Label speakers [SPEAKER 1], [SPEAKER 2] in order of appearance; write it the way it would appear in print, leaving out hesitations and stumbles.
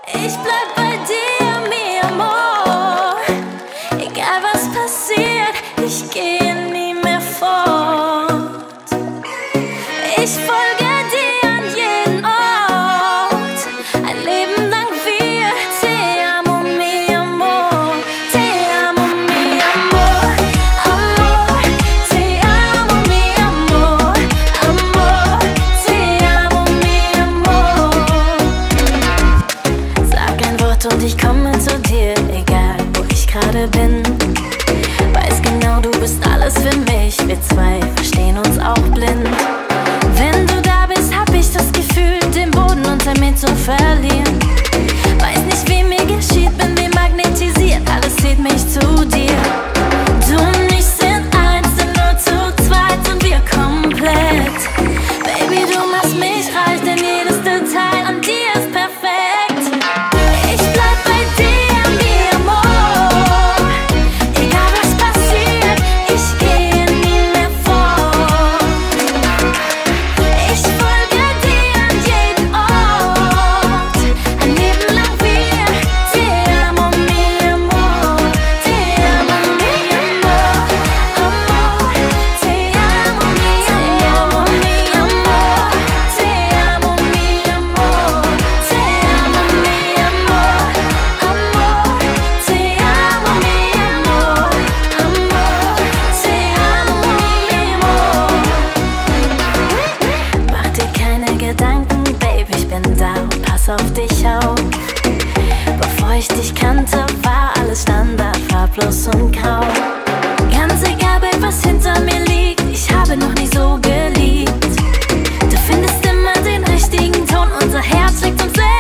[SPEAKER 1] Ich bleib bei dir, mi amor. Egal was passiert, ich gehe nie mehr fort. Ich folge dir an jeden Ort, ein Leben lang wir. Te amo, mi amor. Te amo, mi amor. Amor, te amo, mi amor. Amor, te amo, mi amor. Sag ein Wort und ich komme zu dir, egal wo ich gerade bin. Weiß genau, du bist alles für mich. Wir zwei verstehen uns auch blind. Wenn du da bist, hab ich das Gefühl, den Boden unter mir zu verlieren. Weiß nicht, wie mir geschieht, bin wie magnetisiert. Alles zieht mich zu dir. Du und ich sind eins, sind nur zu zweit und wir komplett. Baby, du machst mich reich, denn jedes Detail an dir ist perfekt. Ich bleib bei dir, mi amor. Egal was passiert, ich gehe nie mehr fort. Ich folge dir an jeden Ort, ein Leben lang wir. Te amo, mi amor. Te amo, mi amor. Amor, te amo, mi amor. Mi amor, te amo, mi amor. Te amo, mi amor. Amor, te amo, mi amor. Amor, te amo, mi amor. Mach dir keine Gedanken, Baby, ich bin da und pass auf dich auf. Bevor ich dich kannte, war alles Standard, farblos und grau. Ganz egal, Babe, was hinter mir liegt, ich habe noch nie so geliebt. Du findest immer den richtigen Ton, unser Herz schlägt uns selbst.